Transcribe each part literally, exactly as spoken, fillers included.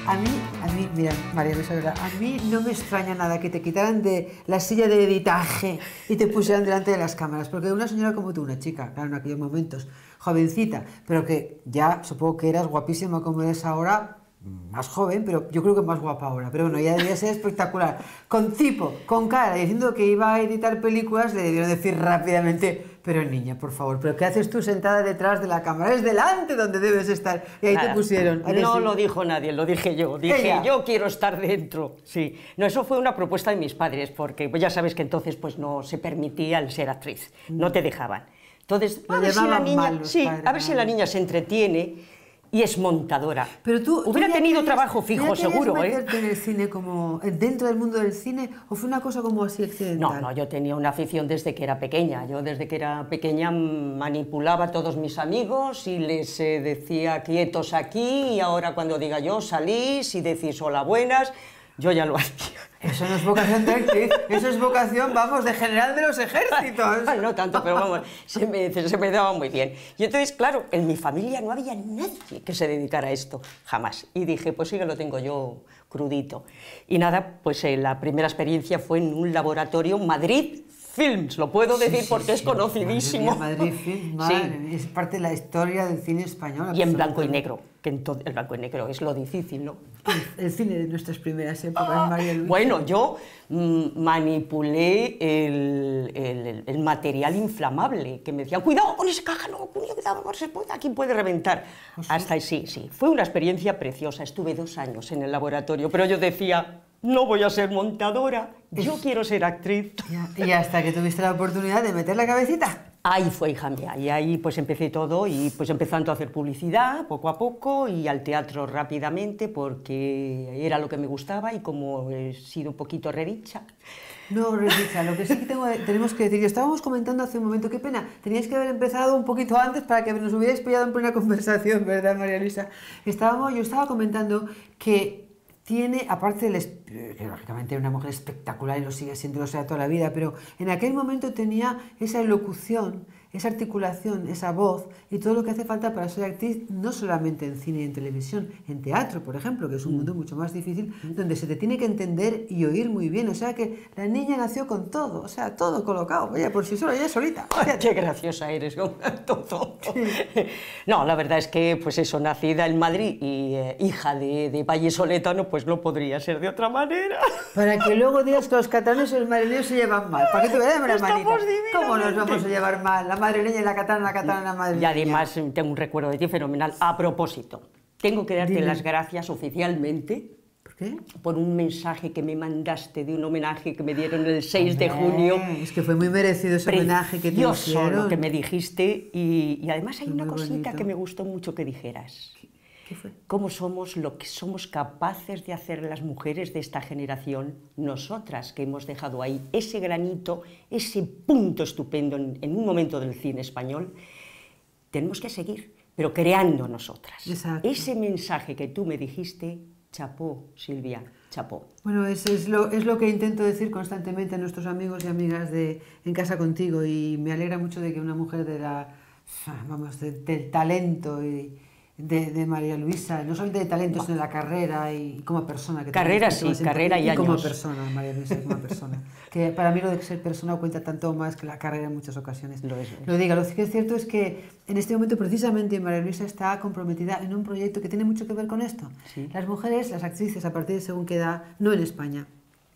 A mí, a mí, mira, María Luisa, a mí no me extraña nada que te quitaran de la silla de editaje y te pusieran delante de las cámaras, porque una señora como tú, una chica, claro, en aquellos momentos, jovencita, pero que ya supongo que eras guapísima como eres ahora, más joven, pero yo creo que más guapa ahora, pero bueno, ya debía ser espectacular, con tipo, con cara, diciendo que iba a editar películas, le debieron decir rápidamente, pero niña, por favor, ¿pero qué haces tú sentada detrás de la cámara? Es delante donde debes estar, y ahí Nada, te pusieron. No sí? lo dijo nadie, lo dije yo, dije Ella. yo quiero estar dentro, sí. No, eso fue una propuesta de mis padres, porque pues, ya sabes que entonces pues no se permitía el ser actriz, mm. no te dejaban. Entonces, a ver, si la, niña, sí, padres, a ver si la niña se entretiene y es montadora. Pero tú, Hubiera tú tenido querías, trabajo fijo, seguro, meterte ¿eh? en el cine como, dentro del mundo del cine, o fue una cosa como así accidental? No, no, yo tenía una afición desde que era pequeña. Yo desde que era pequeña manipulaba a todos mis amigos y les eh, decía quietos aquí, y ahora cuando diga yo salís y decís hola buenas, yo ya lo hacía. Eso no es vocación de actriz, eso es vocación, vamos, de general de los ejércitos. No tanto, pero vamos, se me, se me daba muy bien. Y entonces, claro, en mi familia no había nadie que se dedicara a esto, jamás. Y dije, pues sí que lo tengo yo crudito. Y nada, pues eh, la primera experiencia fue en un laboratorio Madrid Films, lo puedo decir sí, sí, porque sí, es conocidísimo. Madre mía, Madrid Films, madre, sí. Es parte de la historia del cine español. Y en blanco y negro, que entonces el blanco y negro es lo difícil, ¿no? El, el cine de nuestras primeras épocas, ah, María Luisa. Bueno, yo mmm, manipulé el, el, el material inflamable, que me decían, cuidado con esa caja, no, cuidado, no se puede, aquí puede reventar. ¿Oh, sí? Hasta ahí sí, sí. Fue una experiencia preciosa, estuve dos años en el laboratorio, pero yo decía, no voy a ser montadora, yo es... quiero ser actriz. Y hasta que tuviste la oportunidad de meter la cabecita. Ahí fue, hija mía, y ahí pues empecé todo, y pues empezando a hacer publicidad poco a poco, y al teatro rápidamente, porque era lo que me gustaba, y como he sido un poquito redicha. No, redicha, lo que sí que tengo, tenemos que decir, estábamos comentando hace un momento, qué pena, teníais que haber empezado un poquito antes para que nos hubierais pillado en plena conversación, ¿verdad, María Luisa? Estábamos, yo estaba comentando que tiene, aparte de que lógicamente era una mujer espectacular y lo sigue siendo, lo sea toda la vida, pero en aquel momento tenía esa elocución, esa articulación, esa voz y todo lo que hace falta para ser actriz, no solamente en cine y en televisión, en teatro, por ejemplo, que es un mundo mucho más difícil, donde se te tiene que entender y oír muy bien. O sea que la niña nació con todo, o sea, todo colocado, ella por sí sola, ella solita. Ay, qué graciosa eres, con todo. Sí. No, la verdad es que, pues eso, nacida en Madrid y eh, hija de, de vallisoletano, pues no podría ser de otra manera. Para que luego digas que los catalanes y los madrileños se llevan mal. ¿Para qué te veas la manita? ¿Cómo nos vamos a llevar mal? La madrileña y la catalana, la catalana, la madrileña. Y además tengo un recuerdo de ti fenomenal. A propósito, tengo que darte Dime. las gracias oficialmente. ¿Por qué? Por un mensaje que me mandaste de un homenaje que me dieron el seis de junio. Es que fue muy merecido ese homenaje que te hicieron. Lo que me dijiste. Y, y además hay fue una cosita bonito. que me gustó mucho que dijeras. ¿Qué fue? Cómo somos lo que somos capaces de hacer las mujeres de esta generación, nosotras que hemos dejado ahí ese granito, ese punto estupendo en, en un momento del cine español, tenemos que seguir, pero creando nosotras. Exacto. Ese mensaje que tú me dijiste, chapó, Silvia, chapó. Bueno, eso es lo, es lo que intento decir constantemente a nuestros amigos y amigas de En Casa Contigo, y me alegra mucho de que una mujer de la, vamos, de, del talento y De, de María Luisa, no solamente de talento, sino de la carrera y como persona. Que carrera sí, carrera y, y años. como persona, María Luisa, como persona. Que para mí lo de ser persona cuenta tanto más que la carrera en muchas ocasiones. Lo es. Lo diga, lo que es cierto es que en este momento precisamente María Luisa está comprometida en un proyecto que tiene mucho que ver con esto. Sí. Las mujeres, las actrices, a partir de según qué edad, no en España,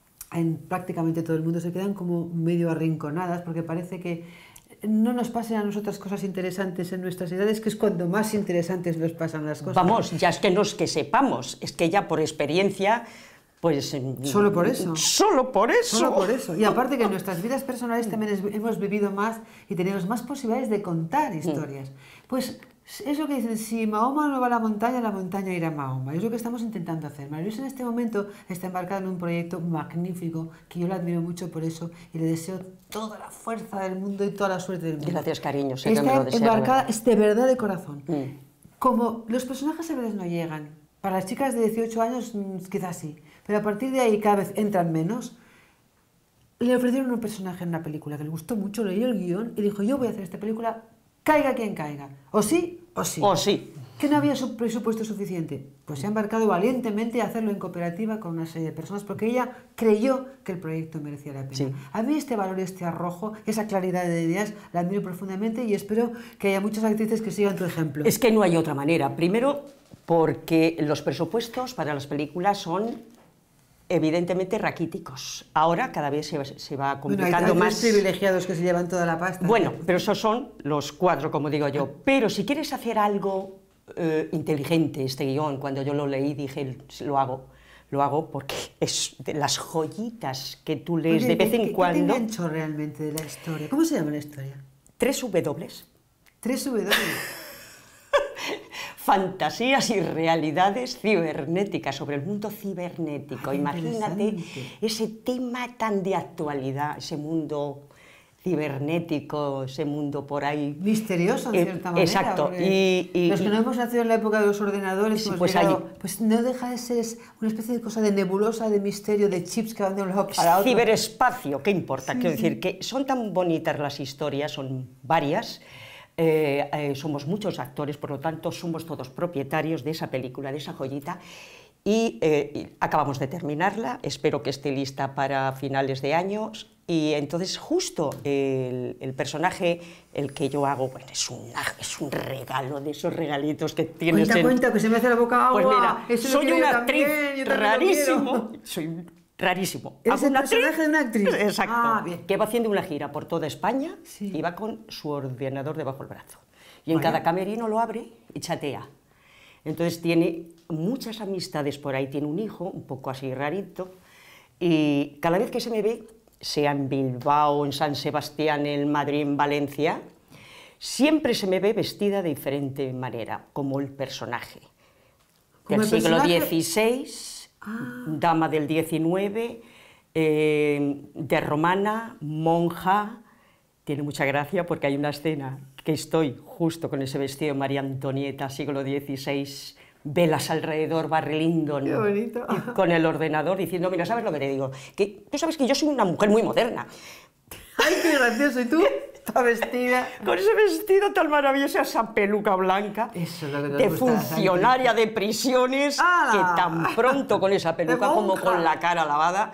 en prácticamente todo el mundo se quedan como medio arrinconadas porque parece que no nos pasen a nosotras cosas interesantes en nuestras edades, que es cuando más interesantes nos pasan las cosas. Vamos, ya es que no es que sepamos, es que ya por experiencia, pues... Solo por eso. Solo por eso. Solo por eso. Y aparte que en nuestras vidas personales también es, hemos vivido más y tenemos más posibilidades de contar historias. Pues es lo que dicen, si Mahoma no va a la montaña, la montaña irá a Mahoma. Es lo que estamos intentando hacer. María Luisa en este momento está embarcada en un proyecto magnífico, que yo la admiro mucho por eso y le deseo toda la fuerza del mundo y toda la suerte del mundo. Gracias, cariño. Sé está que me lo deseo, embarcada, es de verdad de corazón. Mm. Como los personajes a veces no llegan, para las chicas de dieciocho años quizás sí, pero a partir de ahí cada vez entran menos. Le ofrecieron un personaje en una película que le gustó mucho, leyó el guión y dijo, yo voy a hacer esta película, caiga quien caiga, o sí o sí. O sí. ¿Que no había su presupuesto suficiente? Pues se ha embarcado valientemente a hacerlo en cooperativa con una serie de personas porque ella creyó que el proyecto merecía la pena. Sí. A mí este valor, este arrojo, esa claridad de ideas la admiro profundamente y espero que haya muchas actrices que sigan tu ejemplo. Es que no hay otra manera. Primero, porque los presupuestos para las películas son evidentemente raquíticos. Ahora cada vez se va, se va complicando bueno, hay, hay más. privilegiados que se llevan toda la pasta. Bueno, pero esos son los cuatro, como digo yo. Pero si quieres hacer algo eh, inteligente, este guión, cuando yo lo leí dije, lo hago. Lo hago porque es de las joyitas que tú lees Oye, de vez en ¿qué, cuando. ¿Qué te enganchó realmente de la historia? ¿Cómo se llama la historia? Tres W. Tres W. Fantasías y realidades cibernéticas, sobre el mundo cibernético. Ay, imagínate ese tema tan de actualidad, ese mundo cibernético, ese mundo por ahí... misterioso, en eh, cierta manera. Exacto. Y, y, los que no hemos nacido en la época de los ordenadores, sí, hemos pues, llegado, allí, pues no deja de ser una especie de cosa de nebulosa, de misterio, de chips que van de un lado para otro. Ciberespacio, ¿qué importa? Sí, Quiero sí. decir que son tan bonitas las historias, son varias. Eh, eh, somos muchos actores, por lo tanto somos todos propietarios de esa película, de esa joyita, y, eh, y acabamos de terminarla, espero que esté lista para finales de año, y entonces justo el, el personaje, el que yo hago, bueno, es, una, es un regalo de esos regalitos que tienes Cuenta, en... cuenta, que se me hace la boca agua. Pues mira, Eso soy lo quiero una yo actriz también, yo también lo rarísimo, quiero. soy rarísimo. ¿Eres Hago el una personaje de una actriz? Exacto, Ah, bien. que va haciendo una gira por toda España Sí. y va con su ordenador debajo del brazo. Y en Vaya. cada camerino lo abre y chatea. Entonces tiene muchas amistades por ahí, tiene un hijo un poco así rarito, y cada vez que se me ve, sea en Bilbao, en San Sebastián, en Madrid, en Valencia, siempre se me ve vestida de diferente manera, como el personaje. ¿Como Del el siglo personaje? dieciséis, Ah. dama del diecinueve, eh, de romana, monja. Tiene mucha gracia porque hay una escena que estoy justo con ese vestido de María Antonieta, siglo dieciséis, velas alrededor, barrilindon, Qué bonito. y con el ordenador diciendo, mira, ¿sabes lo que te digo? Que tú sabes que yo soy una mujer muy moderna. ¡Ay, qué gracioso! ¿Y tú? Está vestida. Con ese vestido tan maravilloso, esa peluca blanca, Eso es lo que nos de gusta a las funcionaria de prisiones, ¡Hala! que tan pronto con esa peluca ¡De como monja! con la cara lavada.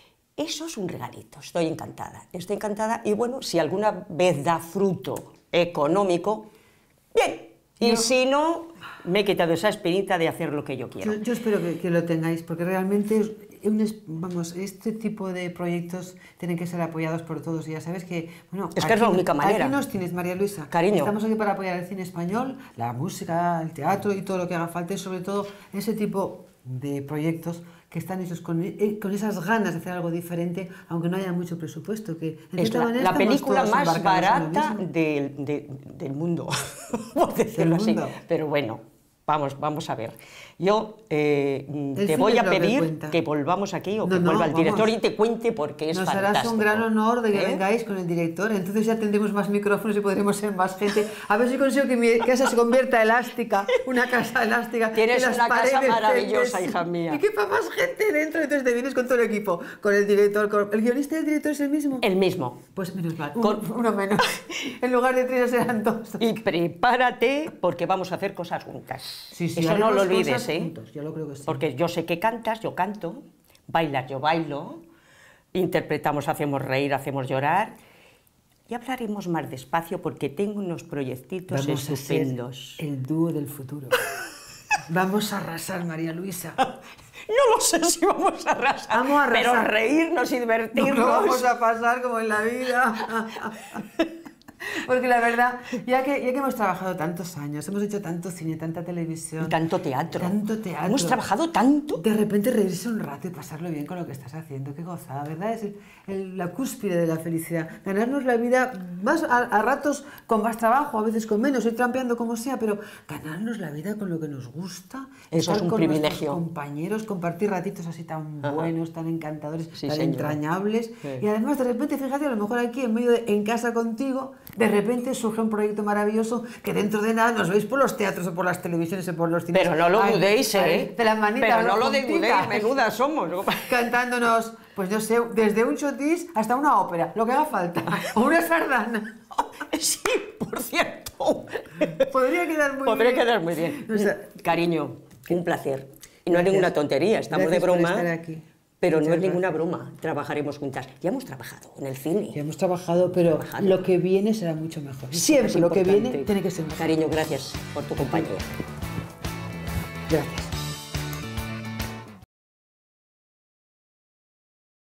Eso es un regalito, estoy encantada, estoy encantada, y bueno, si alguna vez da fruto económico, bien, y Yo- si no, me he quitado esa espinita de hacer lo que yo quiero. Yo, yo espero que, que lo tengáis, porque realmente, es un es- vamos, este tipo de proyectos tienen que ser apoyados por todos. Y ya sabes que, bueno, Es que es la única manera. Aquí nos tienes, María Luisa. Cariño. Estamos aquí para apoyar el cine español, la música, el teatro y todo lo que haga falta, y sobre todo ese tipo de proyectos que están hechos con, eh, con esas ganas de hacer algo diferente, aunque no haya mucho presupuesto. Que, en Es cierta la, manera la estamos película todos más embarcados en lo barata mismo. del, de- del mundo, por decirlo así. mundo. Pero bueno, vamos, vamos a ver. Yo eh, te cine voy es a lo que pedir cuenta. que volvamos aquí o No, que no, vuelva el director vamos. y te cuente porque es Nos fantástico. harás un gran honor de que ¿Eh? vengáis con el director, entonces ya tendremos más micrófonos y podremos ser más gente. A ver si consigo que mi casa se convierta elástica, una casa elástica. Tienes y las una casa paredes maravillosa, celestes. hija mía. Y que para más gente dentro, entonces te vienes con todo el equipo, con el director, con... ¿El guionista y el director es el mismo? El mismo. Pues menos mal, un- Con- uno menos. En lugar de tres serán dos. Y prepárate porque vamos a hacer cosas juntas. Sí, sí, Eso no haremos lo olvides, cosas ¿eh? juntos, yo lo creo que sí. Porque yo sé que cantas, yo canto, bailas, yo bailo, interpretamos, hacemos reír, hacemos llorar. Y hablaremos más despacio porque tengo unos proyectitos Vamos a ser estupendos. el dúo del futuro. Vamos a arrasar, María Luisa. No lo sé si vamos a arrasar, Vamos a arrasar. pero reírnos y divertirnos. No vamos a pasar como en la vida. Porque la verdad, ya que, ya que hemos trabajado tantos años, hemos hecho tanto cine, tanta televisión, Y tanto teatro. tanto teatro. Hemos trabajado tanto. De repente reírse un rato y pasarlo bien con lo que estás haciendo, qué gozada, ¿verdad? Es el- el- la cúspide de la felicidad. Ganarnos la vida más a, a ratos con más trabajo, a veces con menos, ir trampeando como sea, pero ganarnos la vida con lo que nos gusta. Eso estar es un con privilegio. nuestros compañeros, compartir ratitos así tan Ajá. buenos, tan encantadores, Sí, tan señor. entrañables. Sí. Y además, de repente, fíjate, a lo mejor aquí en medio de en casa contigo, de repente surge un proyecto maravilloso que dentro de nada nos veis por los teatros o por las televisiones o por los cines. Pero no lo Ay, dudéis, ay, ¿eh? De las manitas, Pero no las lo puntitas. dudéis, menudas somos. Cantándonos, pues no sé, desde un chotis hasta una ópera, lo que haga falta, o una sardana. Sí, por cierto. Podría quedar muy Podría bien. quedar muy bien. O sea, Cariño, un placer. Y no es gracias. ninguna tontería, estamos Gracias de por broma, estar aquí. pero Muchas no es ninguna gracias. broma. Trabajaremos juntas. Ya hemos trabajado en el cine. Ya hemos trabajado, pero Trabajado. lo que viene será mucho mejor. Eso Siempre es lo que importante. viene tiene que ser mejor. Cariño, gracias por tu compañía. Gracias.